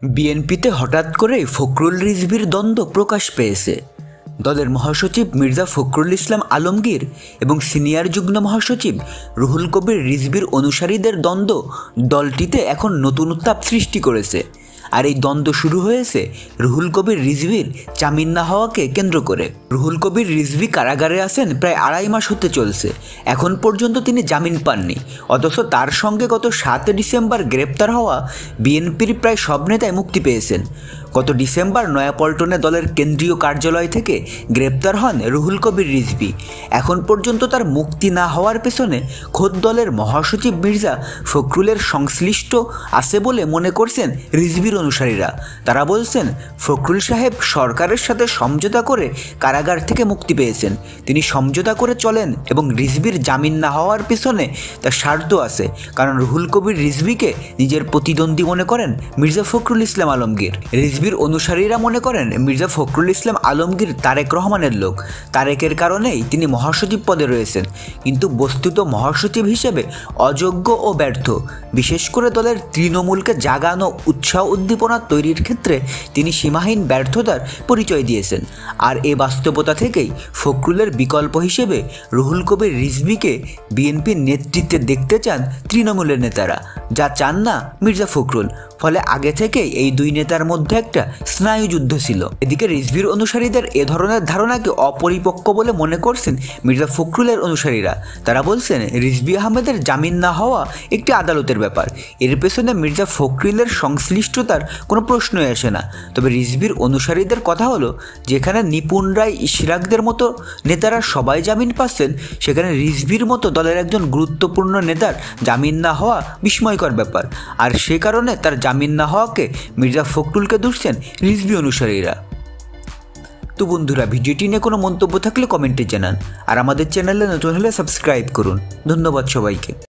বিএনপিতে হঠাৎ করেই ফখরুল রিজভীর দ্বন্দ্ব প্রকাশ পেয়েছে। দলের মহাসচিব মির্জা ফখরুল ইসলাম আলমগীর এবং সিনিয়র যুগ্ম মহাসচিব রুহুল কবির রিজভীর অনুসারীদের দ্বন্দ্ব দলটিতে এখন নতুন উত্তাপ সৃষ্টি করেছে। আর এই দ্বন্দ্ব শুরু হয়েছে রুহুল কবির রিজভীর জামিন না হওয়াকে কেন্দ্র করে। রুহুল কবির রিজভী কারাগারে আছেন প্রায় 2.5 মাস হতে চলছে। এখন পর্যন্ত তিনি জামিন পাননি, অথচ তার সঙ্গে গত 7 ডিসেম্বর গ্রেপ্তার হওয়া বিএনপির প্রায় সব নেতাই মুক্তি পেয়েছেন। গত ডিসেম্বর নয়াপল্টনে দলের কেন্দ্রীয় কার্যালয় থেকে গ্রেপ্তার হন রুহুল কবির রিজভী। এখন পর্যন্ত তার মুক্তি না হওয়ার পেছনে খোদ দলের মহাসচিব মির্জা ফখরুলের সংশ্লিষ্ট আছে বলে মনে করছেন রিজভীর অনুসারীরা। তারা বলছেন, ফখরুল সাহেব সরকারের সাথে সমঝোতা করে কারাগার থেকে মুক্তি পেয়েছেন। তিনি সমঝোতা করে চলেন এবং রিজভীর জামিন না হওয়ার পেছনে তার স্বার্থ আছে, কারণ রুহুল কবির রিজভীকে নিজের প্রতিদ্বন্দ্বী মনে করেন মির্জা ফখরুল ইসলাম আলমগীর। রিজভীর অনুসারীরা মনে করেন মির্জা ফখরুল ইসলাম আলমগীর তারেক রহমানের লোক। তারেকের কারণেই তিনি মহাসচিব পদে রয়েছেন, কিন্তু বস্তুত মহাসচিব হিসেবে অযোগ্য ও ব্যর্থ। বিশেষ করে দলের তৃণমূলকে জাগানো উৎসাহ উদ্দীপনা তৈরির ক্ষেত্রে তিনি সীমাহীন ব্যর্থতার পরিচয় দিয়েছেন। আর এ বাস্তবতা থেকেই ফখরুলের বিকল্প হিসেবে রুহুল কবির রিজভীকে বিএনপির নেতৃত্বে দেখতে চান তৃণমূলের নেতারা, যা চান না মির্জা ফখরুল। ফলে আগে থেকেই এই দুই নেতার মধ্যে একটা স্নায়ুযুদ্ধ ছিল। এদিকে রিজভীর অনুসারীদের এ ধরনের ধারণাকে অপরিপক্ক বলে মনে করছেন মির্জা ফখরুলের অনুসারীরা। তারা বলছেন, রিজভী আহমেদের জামিন না হওয়া একটি আদালতের ব্যাপার, এর পেছনে মির্জা ফখরুলের সংশ্লিষ্টতার কোনো প্রশ্নই আসে না। তবে রিজভীর অনুসারীদের কথা হলো, যেখানে নিপুণ রায় ইশরাকদের মতো নেতারা সবাই জামিন পাচ্ছেন, সেখানে রিজভীর মতো দলের একজন গুরুত্বপূর্ণ নেতার জামিন না হওয়া বিস্ময়কর ব্যাপার। আর সে কারণে তার জামিন না হওয়াকে মির্জা ফখরুলকে দুষছেন রিজভী অনুসারীরা। তো বন্ধুরা, ভিডিওটি নিয়ে কোনো মন্তব্য থাকলে কমেন্টে জানান, আর আমাদের চ্যানেলে নতুন হলে সাবস্ক্রাইব করুন। ধন্যবাদ সবাইকে।